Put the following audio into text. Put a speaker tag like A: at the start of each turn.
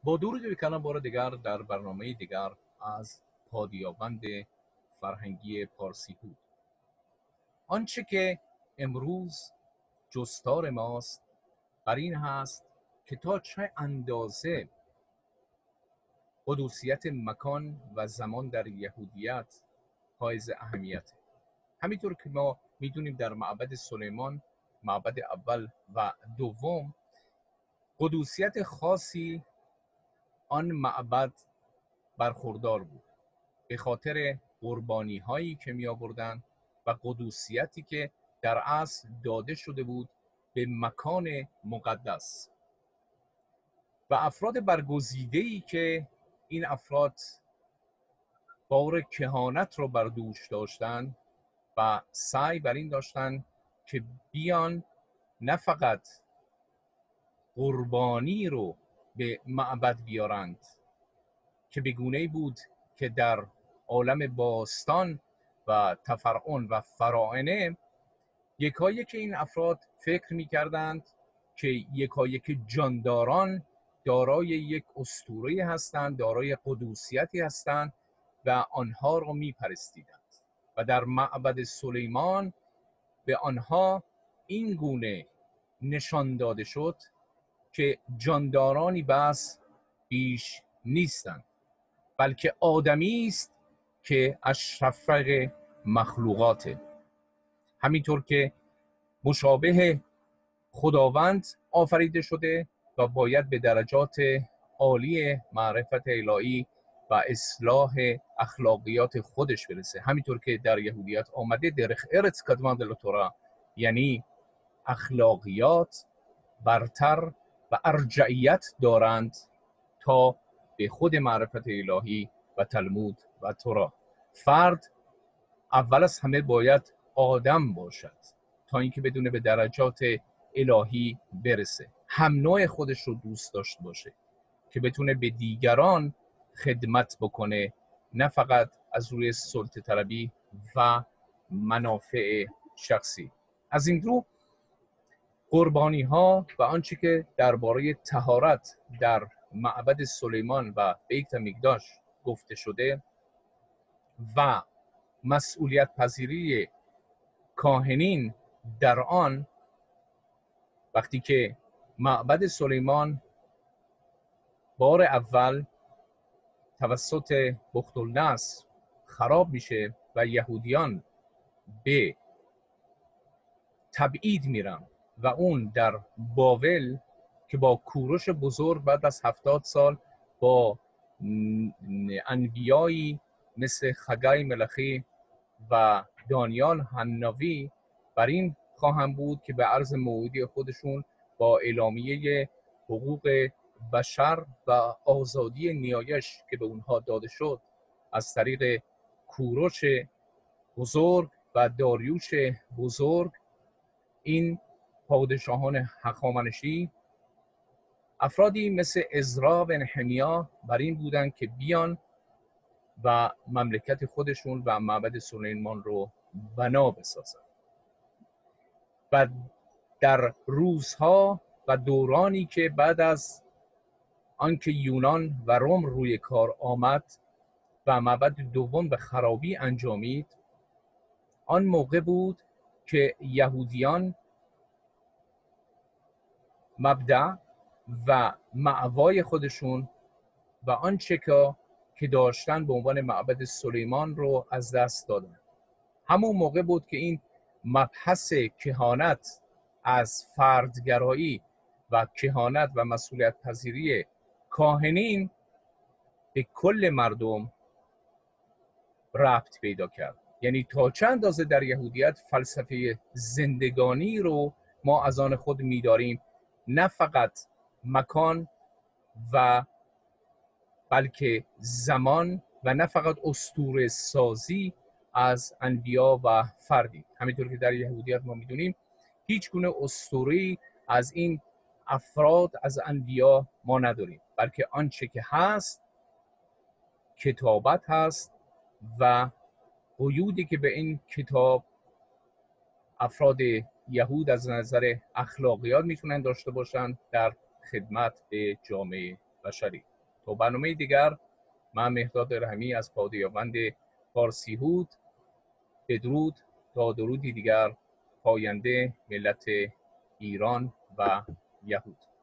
A: با درود به کلام بار دیگر در برنامه دیگر از پادیابند فرهنگی پارسی بود. آنچه که امروز جستار ماست بر این هست که تا چه اندازه قدوسیت مکان و زمان در یهودیت حائز اهمیت. همینطور که ما میدونیم در معبد سلیمان، معبد اول و دوم، قدوسیت خاصی آن معبد برخوردار بود به خاطر قربانی هایی که می آوردن و قدوسیتی که در اصل داده شده بود به مکان مقدس و افراد برگزیده‌ای که این افراد بار کهانت رو بر دوش داشتن و سعی بر این داشتن که بیان نه فقط قربانی رو به معبد بیارند که به گونه‌ای بود که در عالم باستان و تفرعون و فراعنه یکایک این افراد فکر می‌کردند که یکایک جانداران دارای یک اسطوره هستند، دارای قدوسیتی هستند و آنها را می‌پرستیدند و در معبد سلیمان به آنها این گونه نشان داده شد که جاندارانی بس بیش نیستند، بلکه آدمی است که اشرف مخلوقاته. همینطور که مشابه خداوند آفریده شده و باید به درجات عالی معرفت الهی و اصلاح اخلاقیات خودش برسه. همینطور که در یهودیت آمده درخ ارتس کدمان دل تورا، یعنی اخلاقیات برتر و ارجعیت دارند تا به خود معرفت الهی و تلمود و تورا. فرد اول از همه باید آدم باشد تا اینکه بدونه به درجات الهی برسه، هم نوع خودش رو دوست داشته باشه که بتونه به دیگران خدمت بکنه، نه فقط از روی سلطه طلبی و منافع شخصی. از این رو قربانی ها و آنچه که درباره طهارت در معبد سلیمان و بیت مقدس گفته شده و مسئولیت پذیری کاهنین در آن، وقتی که معبد سلیمان بار اول توسط بختالنصر خراب میشه و یهودیان به تبعید میرن و اون در بابل که با کوروش بزرگ بعد از 70 سال با انبیایی مثل خگای ملخی و دانیال حناوی بر این خواهم بود که به عرض موعودی خودشون با اعلامیه حقوق بشر و آزادی نیایش که به اونها داده شد از طریق کوروش بزرگ و داریوش بزرگ، این پادشاهان هخامنشی افرادی مثل عزرا و نحمیا بر این بودن که بیان و مملکت خودشون و معبد سلیمان رو بنا بسازن. و در روزها و دورانی که بعد از آنکه یونان و روم روی کار آمد و معبد دوم به خرابی انجامید، آن موقع بود که یهودیان مبدأ و مأوای خودشون و آنچه که داشتن به عنوان معبد سلیمان رو از دست دادن. همون موقع بود که این مبحث کهانت از فردگرایی و کهانت و مسئولیت پذیری کاهنین به کل مردم ربط پیدا کرد. یعنی تا چند اندازه در یهودیت فلسفه زندگانی رو ما از آن خود می‌داریم، نه فقط مکان و بلکه زمان و نه فقط اسطوره سازی از انبیا و فردی. همینطور که در یهودیت ما میدونیم هیچ گونه اسطوره‌ای از این افراد از انبیا ما نداریم، بلکه آنچه که هست کتابت هست و قیودی که به این کتاب افراد یهود از نظر اخلاقیات میتونن داشته باشن در خدمت به جامعه بشری. تا برنامه دیگر، من مهرداد رحمی از خداوند فارسیهود بدرود تا درودی دیگر پاینده ملت ایران و یهود.